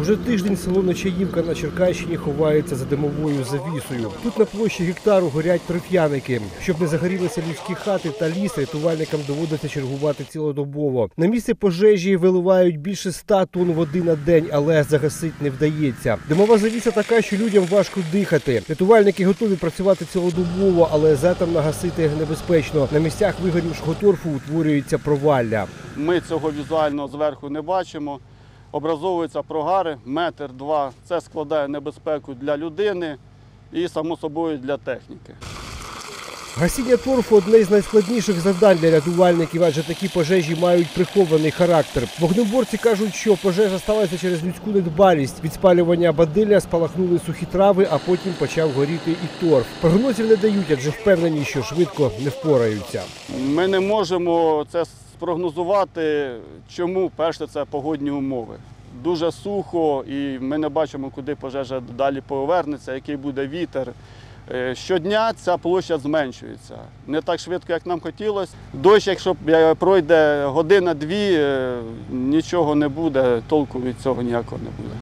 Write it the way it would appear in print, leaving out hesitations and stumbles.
Уже тиждень село Нечаївка на Черкащині ховається за димовою завісою. Тут на площі гектару горять торф'яники. Щоб не загорілися людські хати та ліс, рятувальникам доводиться чергувати цілодобово. На місце пожежі виливають більше 100 тонн води на день, але загасити не вдається. Димова завіса така, що людям важко дихати. Рятувальники готові працювати цілодобово, але затем нагасити небезпечно. На місцях вигорівшого торфу утворюється провалля. Ми цього візуально зверху не бачимо. Образовуються прогари, метр-два. Це складає небезпеку для людини і, само собою, для техніки. Гасіння торфу – одне з найскладніших завдань для рятувальників, адже такі пожежі мають прихований характер. Вогнеборці кажуть, що пожежа сталася через людську недбалість. Від спалювання бадилля спалахнули сухі трави, а потім почав горіти і торф. Прогнозів не дають, адже впевнені, що швидко не впораються. Ми не можемо це спрогнозувати. Чому? Перше, це погодні умови. Дуже сухо і ми не бачимо, куди пожежа далі повернеться, який буде вітер. Щодня ця площа зменшується. Не так швидко, як нам хотілося. Дощ, якщо пройде година-дві, нічого не буде, толку від цього ніякого не буде.